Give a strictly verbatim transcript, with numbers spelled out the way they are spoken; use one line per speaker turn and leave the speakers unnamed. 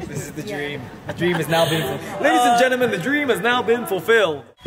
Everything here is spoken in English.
This is the dream. The dream has now been fulfilled. Ladies and gentlemen, the dream has now been fulfilled.